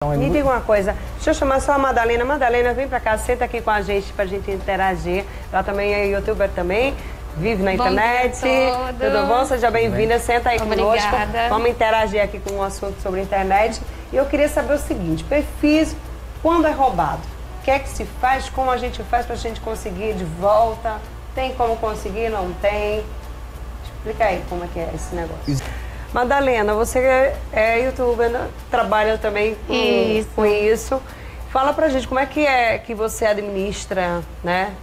Me diga uma coisa, deixa eu chamar só a Madalena. Madalena, vem pra cá, senta aqui com a gente pra gente interagir. Ela também é youtuber também, vive na internet. Tudo bom? Seja bem-vinda, senta aí conosco. Vamos interagir aqui com um assunto sobre internet. E eu queria saber o seguinte, perfis, quando é roubado? O que é que se faz? Como a gente faz pra gente conseguir de volta? Tem como conseguir? Não tem? Explica aí como é que é esse negócio. Madalena, você é youtuber, né? Trabalha também com isso. Fala pra gente como é que você administra, né,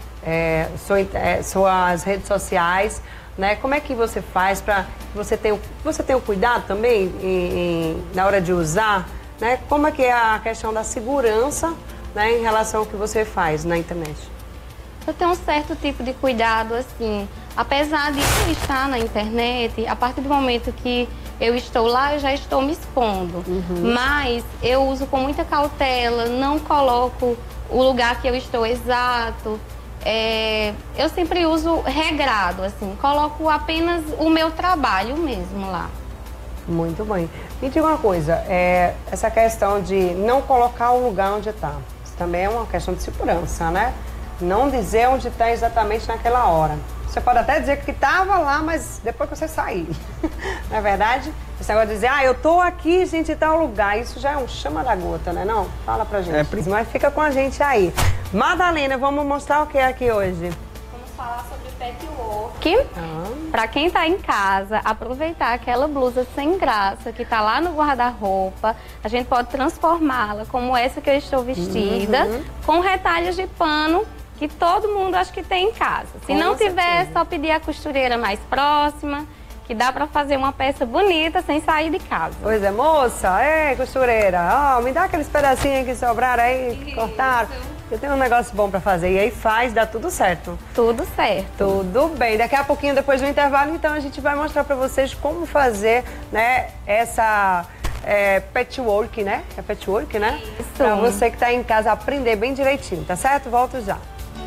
suas redes sociais, né? Como é que você faz para você ter o cuidado também na hora de usar, né? Como é que é a questão da segurança, né, em relação ao que você faz na internet? Eu tenho um certo tipo de cuidado, assim, apesar de eu estar na internet, a partir do momento que eu estou lá, eu já estou me expondo. Mas eu uso com muita cautela, não coloco o lugar que eu estou exato. Eu sempre uso regrado, assim, coloco apenas o meu trabalho mesmo lá. Muito bem. Me diga uma coisa, essa questão de não colocar o lugar onde está, isso também é uma questão de segurança, né? Não dizer onde está exatamente naquela hora. Você pode até dizer que estava lá, mas depois que você sair. Não é verdade? Esse negócio de dizer, eu tô aqui, gente, em tal lugar. Isso já é um chama da gota, né? Não? Fala pra gente. Mas fica com a gente aí. Madalena, vamos mostrar o que é aqui hoje? Vamos falar sobre patchwork. Pra quem tá em casa, aproveitar aquela blusa sem graça que tá lá no guarda-roupa, a gente pode transformá-la como essa que eu estou vestida, com retalhos de pano que todo mundo acho que tem em casa. Se não tiver, é só pedir a costureira mais próxima, que dá pra fazer uma peça bonita sem sair de casa. Pois é, moça, costureira, me dá aqueles pedacinhos que sobraram aí, que cortaram. Eu tenho um negócio bom pra fazer. E aí dá tudo certo. Tudo certo. Tudo bem. Daqui a pouquinho, depois do intervalo, então a gente vai mostrar pra vocês como fazer, né, essa patchwork, né? É patchwork, né? Isso. Pra você que tá em casa aprender bem direitinho, tá certo? Volto já.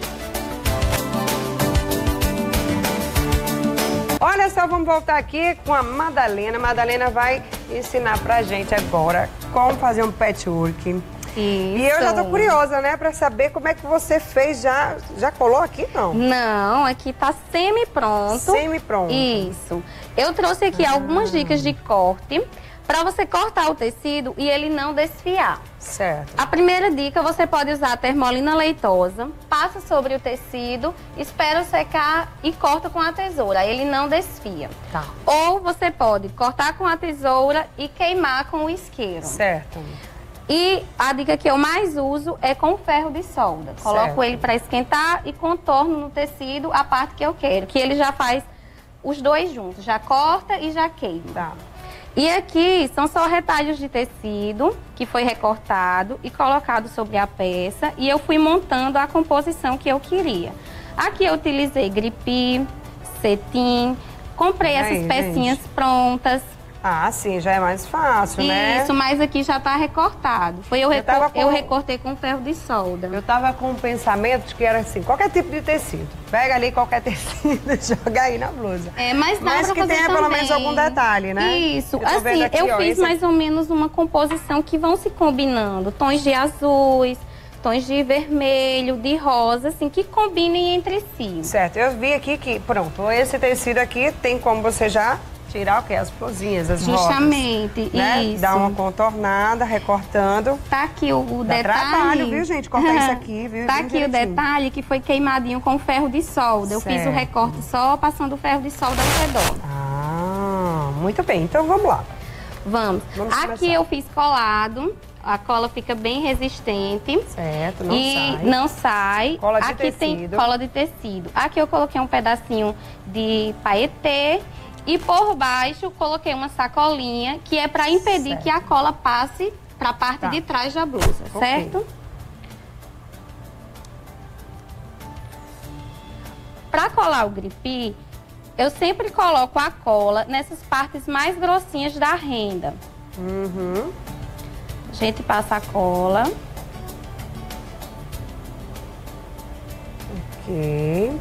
Olha só, vamos voltar aqui com a Madalena. A Madalena vai ensinar pra gente agora como fazer um patchwork. Isso. E eu já tô curiosa, né, pra saber como é que você fez. Já colou aqui, não? Não, aqui tá semi-pronto. Semi-pronto. Isso. Eu trouxe aqui algumas dicas de corte pra você cortar o tecido e ele não desfiar. Certo. A primeira dica, você pode usar a termolina leitosa, passa sobre o tecido, espera secar e corta com a tesoura, aí ele não desfia. Tá. Ou você pode cortar com a tesoura e queimar com o isqueiro. Certo. E a dica que eu mais uso é com ferro de solda. Coloco ele para esquentar e contorno no tecido a parte que eu quero, que ele já faz os dois juntos, já corta e já queima. Tá. E aqui são só retalhos de tecido que foi recortado e colocado sobre a peça e eu fui montando a composição que eu queria. Aqui eu utilizei gripe, cetim, comprei essas pecinhas prontas. Ah, sim, já é mais fácil, né? Isso, mas aqui já tá recortado. Eu recortei com ferro de solda. Eu tava com um pensamento de que era assim, qualquer tipo de tecido. Pega ali qualquer tecido e joga aí na blusa. Mas dá pra fazer que tenha pelo menos algum detalhe, né? Isso, assim, eu fiz mais ou menos uma composição que vão se combinando. Tons de azuis, tons de vermelho, de rosa, assim, que combinem entre si. Certo, eu vi aqui que, pronto, esse tecido aqui tem como você já tirar o quê? As florzinhas, as rodas. Justamente, né? isso. Dá uma contornada, recortando. Tá aqui o Dá detalhe. trabalho, viu, gente? Cortar isso aqui, viu? Tá aqui o detalhe que foi queimadinho com ferro de solda. Eu fiz o recorte só passando o ferro de solda ao redor. Ah, muito bem. Então vamos lá. Vamos aqui começar. Eu fiz colado. A cola fica bem resistente. Certo, não sai. Cola de aqui tecido. Tem cola de tecido. Aqui eu coloquei um pedacinho de paetê. E por baixo coloquei uma sacolinha que é para impedir que a cola passe para a parte de trás da blusa, certo? Para colar o gripe, eu sempre coloco a cola nessas partes mais grossinhas da renda. A gente passa a cola. Ok.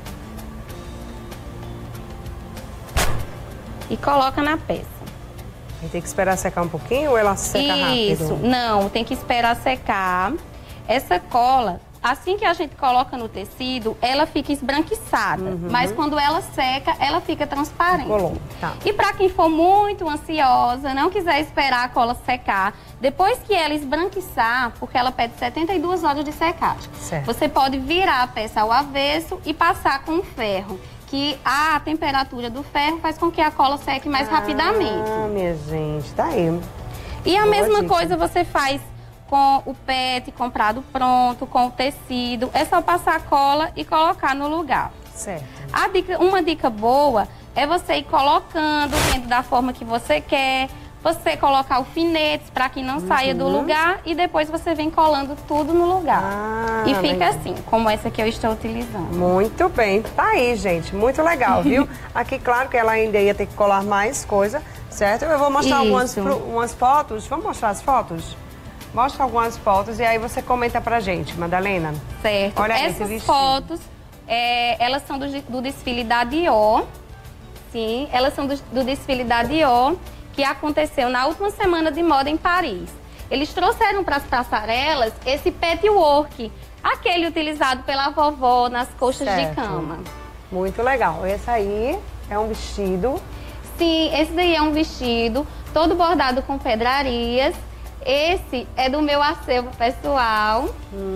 E coloca na peça. Tem que esperar secar um pouquinho ou ela seca rápido? Isso, não, tem que esperar secar. Essa cola, assim que a gente coloca no tecido, ela fica esbranquiçada. Mas quando ela seca, ela fica transparente. Colou, tá. E para quem for muito ansiosa, não quiser esperar a cola secar, depois que ela esbranquiçar, porque ela pede 72 horas de secagem, certo. Você pode virar a peça ao avesso e passar com ferro, que a temperatura do ferro faz com que a cola seque mais rapidamente. Ah, minha gente, tá aí. E a Boa mesma dica. coisa você faz com o PET comprado pronto, com o tecido. É só passar a cola e colocar no lugar. Certo. Uma dica boa é você ir colocando dentro da forma que você quer. Você colocar alfinetes para que não saia do lugar e depois você vem colando tudo no lugar. E fica legal. assim, como essa que eu estou utilizando. Muito bem. Tá aí, gente. Muito legal, viu? Aqui, claro que ela ainda ia ter que colar mais coisa, certo? Eu vou mostrar umas fotos. Vamos mostrar as fotos? Mostra algumas fotos e aí você comenta pra gente, Madalena. Certo. Olha aí, essas fotos, elas são do desfile da Dior. Sim, elas são do desfile da Dior, que aconteceu na última semana de moda em Paris. Eles trouxeram para as passarelas esse patchwork, aquele utilizado pela vovó nas coxas de cama. Muito legal. Esse aí é um vestido. Sim, esse daí é um vestido, todo bordado com pedrarias. Esse é do meu acervo pessoal.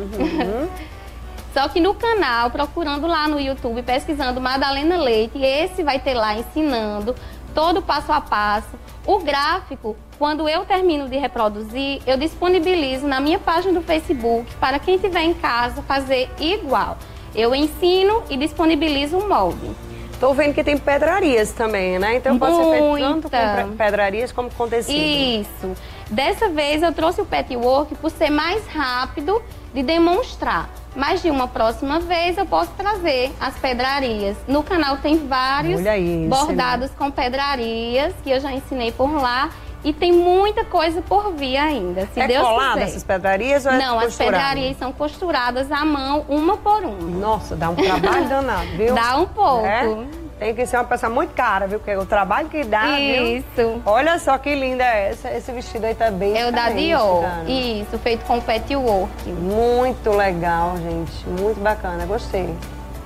Só que no canal, procurando lá no YouTube, pesquisando Madalena Leite, esse vai ter lá ensinando todo passo a passo. O gráfico, quando eu termino de reproduzir, eu disponibilizo na minha página do Facebook para quem estiver em casa fazer igual. Eu ensino e disponibilizo o molde. Tô vendo que tem pedrarias também, né? Então pode ser feito tanto com pedrarias como com tecido. Isso. Dessa vez eu trouxe o patchwork por ser mais rápido de demonstrar. Mas de uma próxima vez eu posso trazer as pedrarias. No canal tem vários bordados com pedrarias que eu já ensinei por lá. E tem muita coisa por vir ainda, se Deus quiser. É colada essas pedrarias ou é Não, costurada? As pedrarias são costuradas à mão, uma por uma. Nossa, dá um trabalho danado, viu? Dá um pouco. Tem que ser uma peça muito cara, viu? Porque o trabalho que dá, Isso. Viu? Olha só que linda é essa. Esse vestido aí tá bem É o da Dior. Isso, feito com patchwork. Muito legal, gente. Muito bacana, gostei.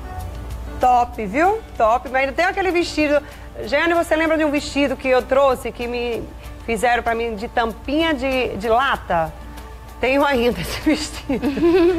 Top, viu? Top. Mas ainda tem aquele vestido... Jane, você lembra de um vestido que eu trouxe, que me fizeram pra mim de tampinha de lata? Tenho ainda esse vestido.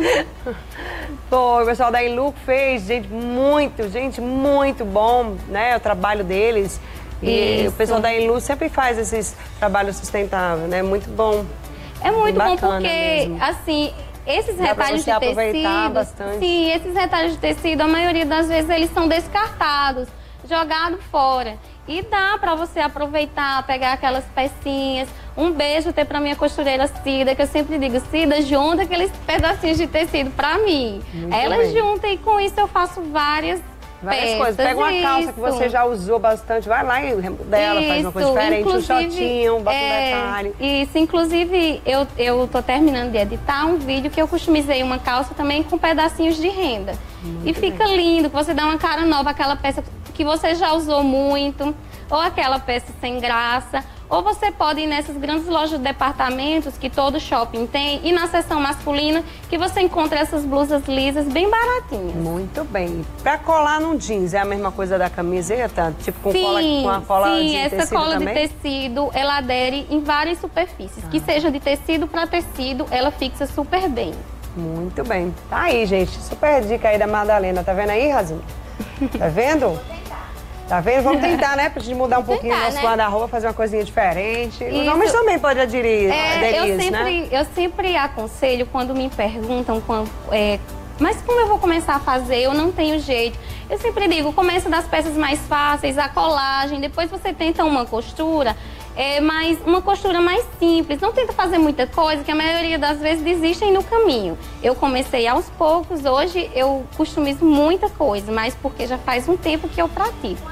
Pô, o pessoal da Ilu fez, gente, muito bom, né? O trabalho deles. E o pessoal da Ilu sempre faz esses trabalhos sustentáveis, né? Muito bom. É muito bom porque, mesmo. assim, esses Dá retalhos de tecido... bastante. Sim, esses retalhos de tecido, a maioria das vezes, eles são descartados, jogados fora. E dá pra você aproveitar, pegar aquelas pecinhas. Um beijo ter pra minha costureira Cida, que eu sempre digo, Cida, junta aqueles pedacinhos de tecido pra mim. Ela junta e com isso eu faço várias coisas. Pega uma calça que você já usou bastante, vai lá e remodela, faz uma coisa diferente, um shortinho, bota um detalhe. Isso, inclusive eu tô terminando de editar um vídeo que eu customizei uma calça também com pedacinhos de renda. E fica lindo, que você dá uma cara nova, aquela peça que você já usou muito, ou aquela peça sem graça. Ou você pode ir nessas grandes lojas de departamentos que todo shopping tem e na seção masculina que você encontra essas blusas lisas bem baratinhas. Muito bem. Pra colar num jeans é a mesma coisa da camiseta? Tipo com a cola de tecido essa cola também? de tecido, ela adere em várias superfícies. Que seja de tecido para tecido, ela fixa super bem. Muito bem. Tá aí, gente. Super dica aí da Madalena. Tá vendo aí, Razinha? Tá vendo? Tá vendo? Vamos tentar, né? Pra gente mudar um pouquinho o nosso guarda-roupa, fazer uma coisinha diferente. Os homens também podem aderir, né? Eu sempre aconselho quando me perguntam mas como eu vou começar a fazer? Eu não tenho jeito. Eu sempre digo, começa das peças mais fáceis, a colagem, depois você tenta uma costura, mas uma costura mais simples. Não tenta fazer muita coisa, que a maioria das vezes desistem no caminho. Eu comecei aos poucos, hoje eu customizo muita coisa, mas porque já faz um tempo que eu pratico.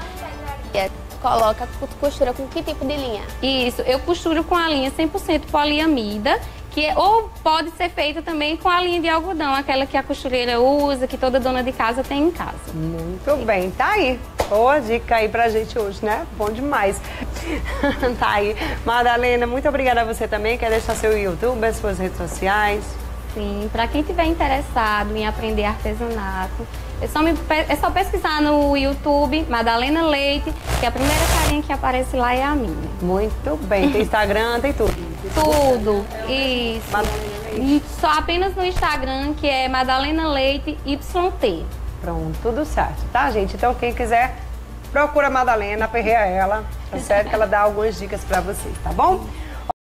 Costura com que tipo de linha? Isso, eu costuro com a linha 100% poliamida, ou pode ser feita também com a linha de algodão, aquela que a costureira usa, que toda dona de casa tem em casa. Muito bem, tá aí. Boa dica aí pra gente hoje, né? Bom demais. Tá aí. Madalena, muito obrigada a você também. Quer deixar seu YouTube, as suas redes sociais? Sim, para quem tiver interessado em aprender artesanato, é só pesquisar no YouTube, Madalena Leite, que a primeira carinha que aparece lá é a minha. Muito bem. Tem Instagram, tem tudo. Tudo, isso. E só apenas no Instagram, que é Madalena Leite YT. Pronto, tudo certo, tá, gente? Então, quem quiser, procura a Madalena, aperreia ela, tá certo? Que ela dá algumas dicas pra vocês, tá bom?